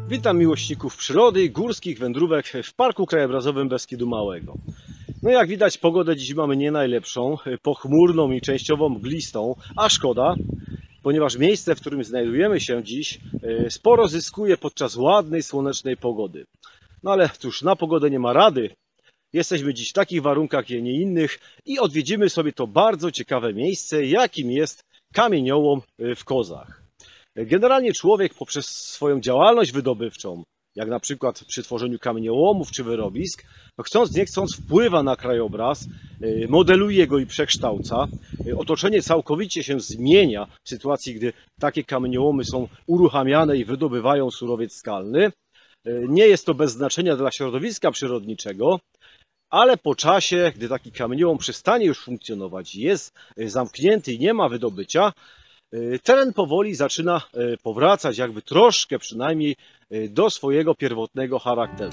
Witam miłośników przyrody i górskich wędrówek w Parku Krajobrazowym Beskidu Małego. No jak widać, pogodę dziś mamy nie najlepszą, pochmurną i częściowo mglistą, a szkoda, ponieważ miejsce, w którym znajdujemy się dziś, sporo zyskuje podczas ładnej, słonecznej pogody. No ale cóż, na pogodę nie ma rady. Jesteśmy dziś w takich warunkach, nie innych i odwiedzimy sobie to bardzo ciekawe miejsce, jakim jest kamieniołom w Kozach. Generalnie człowiek poprzez swoją działalność wydobywczą, jak na przykład przy tworzeniu kamieniołomów czy wyrobisk, chcąc nie chcąc wpływa na krajobraz, modeluje go i przekształca. Otoczenie całkowicie się zmienia w sytuacji, gdy takie kamieniołomy są uruchamiane i wydobywają surowiec skalny. Nie jest to bez znaczenia dla środowiska przyrodniczego, ale po czasie, gdy taki kamieniołom przestanie już funkcjonować, jest zamknięty i nie ma wydobycia, teren powoli zaczyna powracać, jakby troszkę przynajmniej, do swojego pierwotnego charakteru.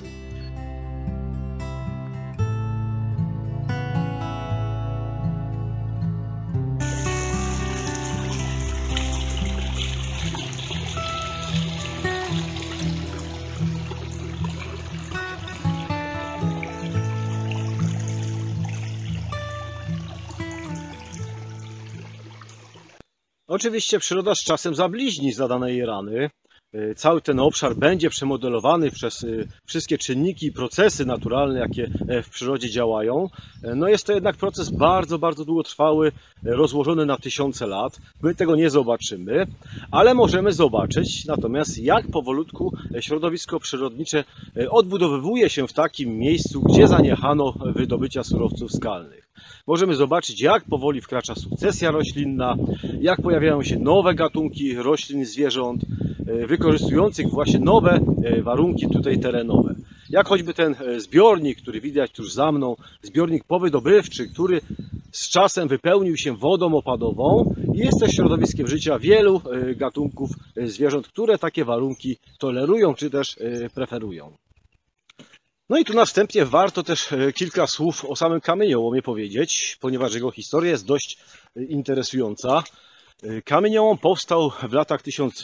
Oczywiście przyroda z czasem zabliźni zadane jej rany. Cały ten obszar będzie przemodelowany przez wszystkie czynniki i procesy naturalne, jakie w przyrodzie działają. No jest to jednak proces bardzo, bardzo długotrwały, rozłożony na tysiące lat. My tego nie zobaczymy, ale możemy zobaczyć natomiast, jak powolutku środowisko przyrodnicze odbudowywuje się w takim miejscu, gdzie zaniechano wydobycia surowców skalnych. Możemy zobaczyć, jak powoli wkracza sukcesja roślinna, jak pojawiają się nowe gatunki roślin i zwierząt, wykorzystujących właśnie nowe warunki tutaj terenowe. Jak choćby ten zbiornik, który widać tuż za mną, zbiornik powydobywczy, który z czasem wypełnił się wodą opadową i jest też środowiskiem życia wielu gatunków zwierząt, które takie warunki tolerują czy też preferują. No i tu na wstępie warto też kilka słów o samym kamieniołomie powiedzieć, ponieważ jego historia jest dość interesująca. Kamieniołom powstał w latach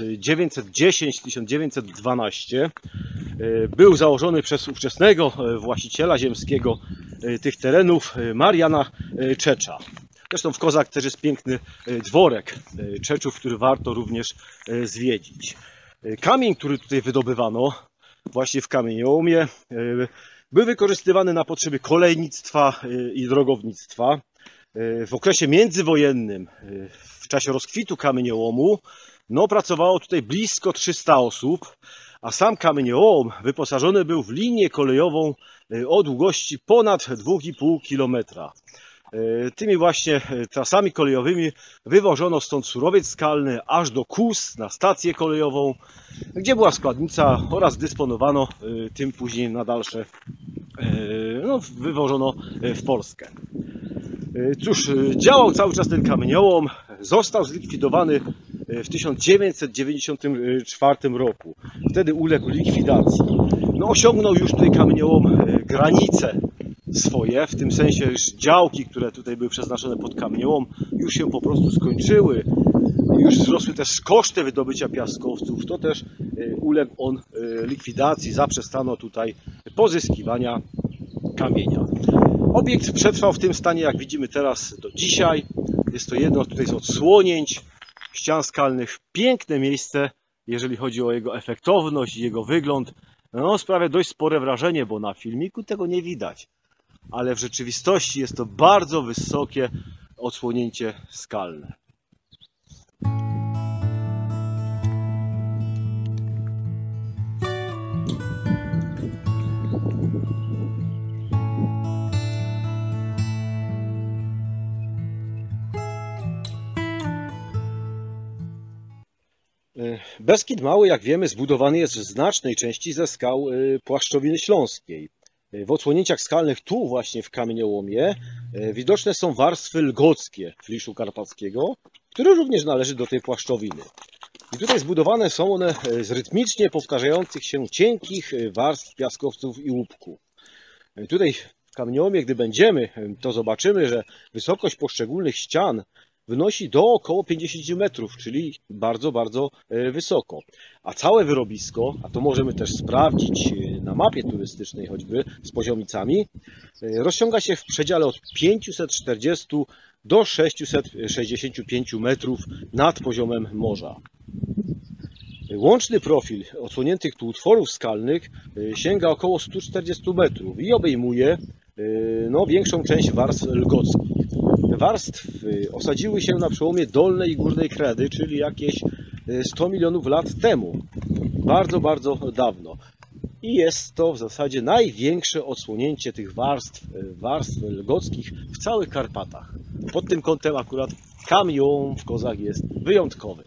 1910-1912. Był założony przez ówczesnego właściciela ziemskiego tych terenów, Mariana Czecza. Zresztą w Kozach też jest piękny dworek Czeczów, który warto również zwiedzić. Kamień, który tutaj wydobywano właśnie w kamieniołomie, był wykorzystywany na potrzeby kolejnictwa i drogownictwa. W okresie międzywojennym, w czasie rozkwitu kamieniołomu, pracowało tutaj blisko 300 osób, a sam kamieniołom wyposażony był w linię kolejową o długości ponad 2,5 km. Tymi właśnie trasami kolejowymi wywożono stąd surowiec skalny aż do Kóz na stację kolejową, gdzie była składnica oraz dysponowano tym później na dalsze, wywożono w Polskę. Cóż, działał cały czas ten kamieniołom, został zlikwidowany w 1994 roku. Wtedy uległ likwidacji. Osiągnął już tutaj kamieniołom granice swoje, w tym sensie, że działki, które tutaj były przeznaczone pod kamieniołom, już się po prostu skończyły. Już wzrosły też koszty wydobycia piaskowców, to też uległ on likwidacji, zaprzestano tutaj pozyskiwania kamienia. Obiekt przetrwał w tym stanie, jak widzimy teraz, do dzisiaj. Jest to jedno tutaj z odsłonięć ścian skalnych. Piękne miejsce, jeżeli chodzi o jego efektowność i jego wygląd. Sprawia dość spore wrażenie, bo na filmiku tego nie widać. Ale w rzeczywistości jest to bardzo wysokie odsłonięcie skalne. Beskid Mały, jak wiemy, zbudowany jest w znacznej części ze skał Płaszczowiny Śląskiej. W odsłonięciach skalnych tu właśnie w kamieniołomie widoczne są warstwy lgockie Fliszu Karpackiego, który również należy do tej płaszczowiny. I tutaj zbudowane są one z rytmicznie powtarzających się cienkich warstw piaskowców i łupku. Tutaj w kamieniołomie, gdy będziemy, to zobaczymy, że wysokość poszczególnych ścian wynosi do około 50 metrów, czyli bardzo, bardzo wysoko. A całe wyrobisko, a to możemy też sprawdzić na mapie turystycznej choćby z poziomicami, rozciąga się w przedziale od 540 do 665 metrów nad poziomem morza. Łączny profil odsłoniętych tu utworów skalnych sięga około 140 metrów i obejmuje większą część warstw lgockich. Te warstwy osadziły się na przełomie dolnej i górnej kredy, czyli jakieś 100 milionów lat temu. Bardzo, bardzo dawno. I jest to w zasadzie największe odsłonięcie tych warstw lgockich w całych Karpatach. Pod tym kątem akurat kamień w Kozach jest wyjątkowy.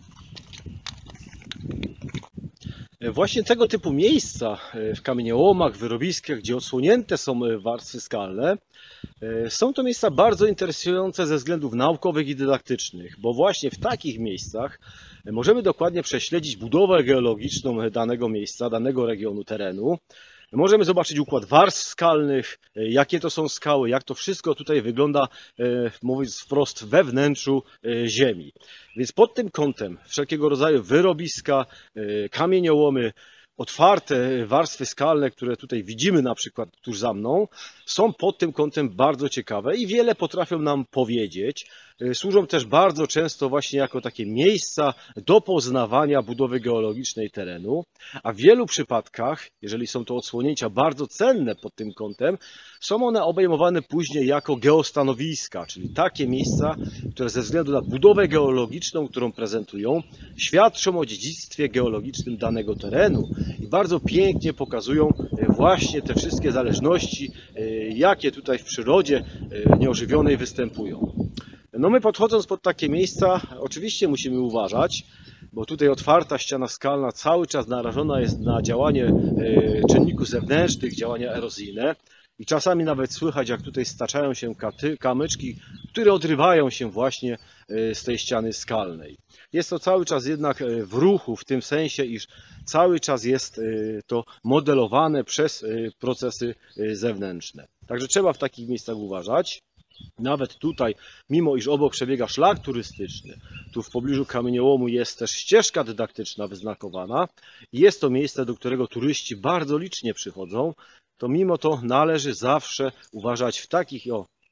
Właśnie tego typu miejsca w kamieniołomach, wyrobiskach, gdzie odsłonięte są warstwy skalne, są to miejsca bardzo interesujące ze względów naukowych i dydaktycznych, bo właśnie w takich miejscach możemy dokładnie prześledzić budowę geologiczną danego miejsca, danego regionu terenu. Możemy zobaczyć układ warstw skalnych, jakie to są skały, jak to wszystko tutaj wygląda, mówiąc wprost, we wnętrzu ziemi. Więc pod tym kątem wszelkiego rodzaju wyrobiska, kamieniołomy, otwarte warstwy skalne, które tutaj widzimy na przykład tuż za mną, są pod tym kątem bardzo ciekawe i wiele potrafią nam powiedzieć. Służą też bardzo często właśnie jako takie miejsca do poznawania budowy geologicznej terenu, a w wielu przypadkach, jeżeli są to odsłonięcia bardzo cenne pod tym kątem, są one obejmowane później jako geostanowiska, czyli takie miejsca, które ze względu na budowę geologiczną, którą prezentują, świadczą o dziedzictwie geologicznym danego terenu i bardzo pięknie pokazują właśnie te wszystkie zależności, jakie tutaj w przyrodzie nieożywionej występują. No my podchodząc pod takie miejsca, oczywiście musimy uważać, bo tutaj otwarta ściana skalna cały czas narażona jest na działanie czynników zewnętrznych, działania erozyjne i czasami nawet słychać, jak tutaj staczają się kamyczki, które odrywają się właśnie z tej ściany skalnej. Jest to cały czas jednak w ruchu, w tym sensie, iż cały czas jest to modelowane przez procesy zewnętrzne. Także trzeba w takich miejscach uważać. Nawet tutaj, mimo iż obok przebiega szlak turystyczny, tu w pobliżu kamieniołomu jest też ścieżka dydaktyczna wyznakowana. Jest to miejsce, do którego turyści bardzo licznie przychodzą, to mimo to należy zawsze uważać w takich,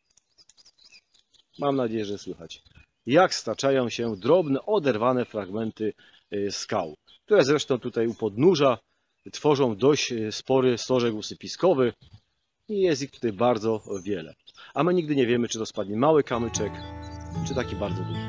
mam nadzieję, że słychać, jak staczają się drobne, oderwane fragmenty skał, które zresztą tutaj u podnóża tworzą dość spory stożek usypiskowy i jest ich tutaj bardzo wiele. A my nigdy nie wiemy, czy to spadnie mały kamyczek, czy taki bardzo duży.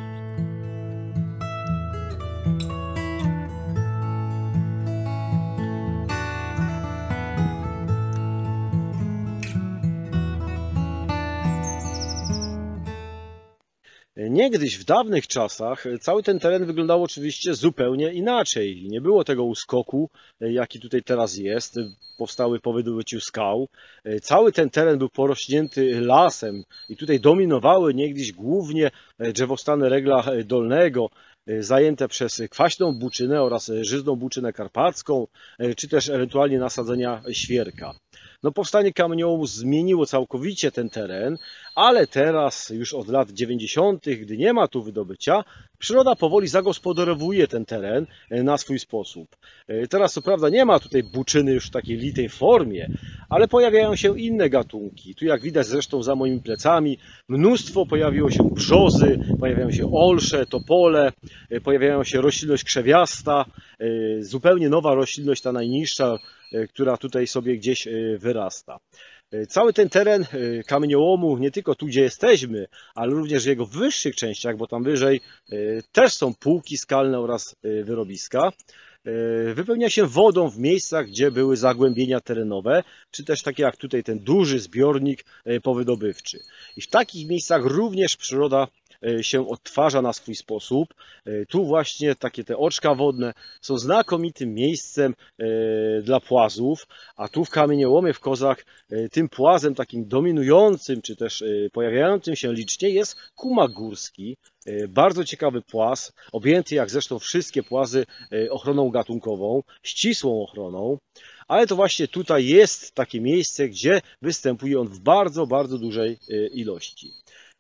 Niegdyś w dawnych czasach cały ten teren wyglądał oczywiście zupełnie inaczej. Nie było tego uskoku, jaki tutaj teraz jest, powstały po wydobyciu skał. Cały ten teren był porośnięty lasem i tutaj dominowały niegdyś głównie drzewostany regla dolnego, zajęte przez kwaśną buczynę oraz żyzną buczynę karpacką, czy też ewentualnie nasadzenia świerka. No, powstanie kamieniołomu zmieniło całkowicie ten teren, ale teraz już od lat 90., gdy nie ma tu wydobycia, przyroda powoli zagospodarowuje ten teren na swój sposób. Teraz co prawda nie ma tutaj buczyny już w takiej litej formie, ale pojawiają się inne gatunki. Tu jak widać zresztą za moimi plecami mnóstwo pojawiło się brzozy, pojawiają się olsze, topole, pojawiają się roślinność krzewiasta, zupełnie nowa roślinność, ta najniższa, która tutaj sobie gdzieś wyrasta. Cały ten teren kamieniołomu, nie tylko tu, gdzie jesteśmy, ale również w jego wyższych częściach, bo tam wyżej też są półki skalne oraz wyrobiska, wypełnia się wodą w miejscach, gdzie były zagłębienia terenowe, czy też takie jak tutaj ten duży zbiornik powydobywczy. I w takich miejscach również przyroda się odtwarza na swój sposób. Tu właśnie takie te oczka wodne są znakomitym miejscem dla płazów, a tu w kamieniołomie w Kozach tym płazem takim dominującym, czy też pojawiającym się licznie jest kumak górski. Bardzo ciekawy płaz, objęty jak zresztą wszystkie płazy ochroną gatunkową, ścisłą ochroną, ale to właśnie tutaj jest takie miejsce, gdzie występuje on w bardzo, bardzo dużej ilości.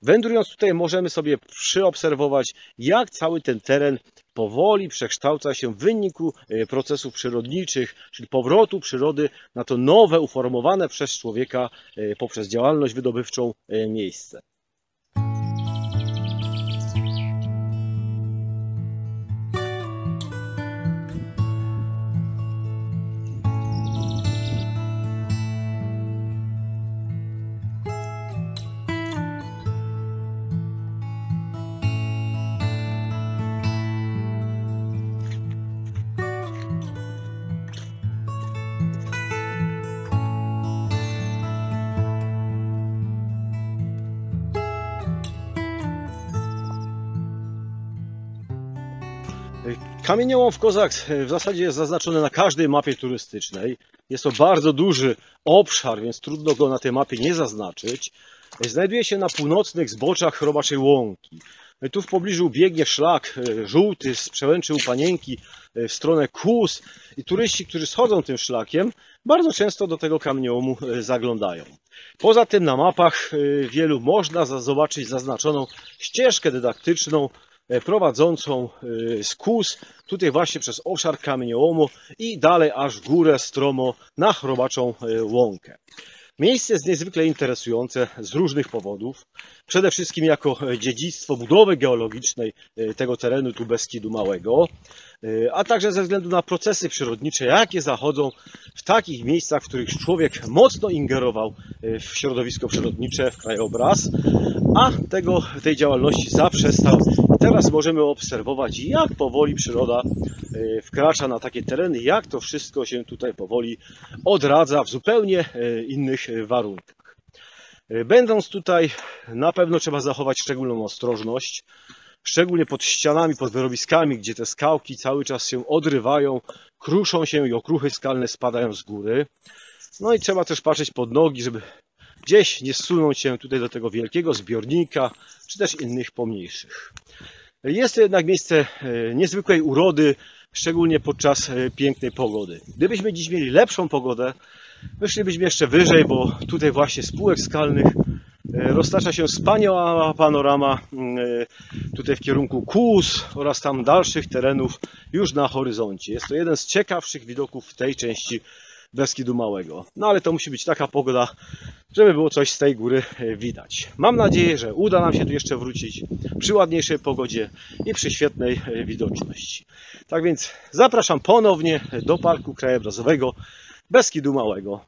Wędrując tutaj możemy sobie przyobserwować, jak cały ten teren powoli przekształca się w wyniku procesów przyrodniczych, czyli powrotu przyrody na to nowe, uformowane przez człowieka poprzez działalność wydobywczą miejsce. Kamieniołom w Kozach w zasadzie jest zaznaczony na każdej mapie turystycznej. Jest to bardzo duży obszar, więc trudno go na tej mapie nie zaznaczyć. Znajduje się na północnych zboczach Robaczej Łąki. Tu w pobliżu biegnie szlak żółty z Przełęczy u Panienki w stronę Kłus i turyści, którzy schodzą tym szlakiem, bardzo często do tego kamieniołomu zaglądają. Poza tym na mapach wielu można zobaczyć zaznaczoną ścieżkę dydaktyczną prowadzącą z Kłus, tutaj właśnie przez obszar kamieniołomu i dalej aż w górę stromo na Robaczą Łąkę. Miejsce jest niezwykle interesujące z różnych powodów. Przede wszystkim jako dziedzictwo budowy geologicznej tego terenu tu Beskidu Małego, a także ze względu na procesy przyrodnicze, jakie zachodzą w takich miejscach, w których człowiek mocno ingerował w środowisko przyrodnicze, w krajobraz, a tej działalności zaprzestał. Teraz możemy obserwować, jak powoli przyroda wkracza na takie tereny, jak to wszystko się tutaj powoli odradza w zupełnie innych warunkach. Będąc tutaj, na pewno trzeba zachować szczególną ostrożność, szczególnie pod ścianami, pod wyrobiskami, gdzie te skałki cały czas się odrywają, kruszą się i okruchy skalne spadają z góry. No i trzeba też patrzeć pod nogi, żeby gdzieś nie zsunąć się tutaj do tego wielkiego zbiornika, czy też innych pomniejszych. Jest to jednak miejsce niezwykłej urody, szczególnie podczas pięknej pogody. Gdybyśmy dziś mieli lepszą pogodę, wyszlibyśmy jeszcze wyżej, bo tutaj właśnie z półek skalnych roztacza się wspaniała panorama tutaj w kierunku Kłus oraz tam dalszych terenów już na horyzoncie. Jest to jeden z ciekawszych widoków w tej części Beskidu Małego. No ale to musi być taka pogoda, żeby było coś z tej góry widać. Mam nadzieję, że uda nam się tu jeszcze wrócić przy ładniejszej pogodzie i przy świetnej widoczności. Tak więc zapraszam ponownie do Parku Krajobrazowego Beskidu Małego.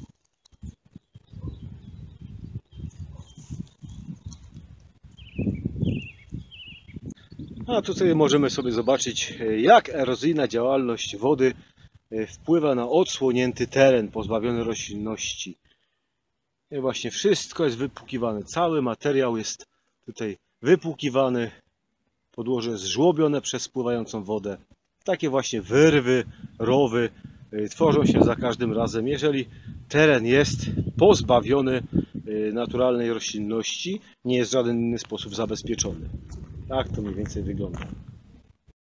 A tutaj możemy sobie zobaczyć, jak erozyjna działalność wody wpływa na odsłonięty teren pozbawiony roślinności. I właśnie wszystko jest wypłukiwane, cały materiał jest tutaj wypłukiwany, podłoże jest żłobione przez spływającą wodę. Takie właśnie wyrwy, rowy tworzą się za każdym razem, jeżeli teren jest pozbawiony naturalnej roślinności, nie jest w żaden inny sposób zabezpieczony. Tak to mniej więcej wygląda.